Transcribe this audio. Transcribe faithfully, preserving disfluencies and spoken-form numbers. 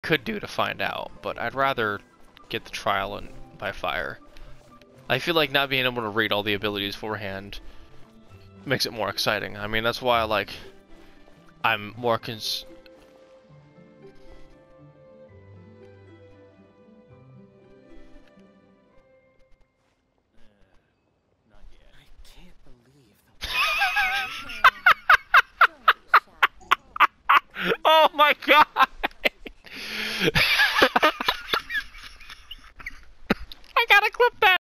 could do to find out, but I'd rather get the trial and by fire. I feel like not being able to read all the abilities beforehand makes it more exciting. I mean, that's why, like, I'm more cons- Oh my god!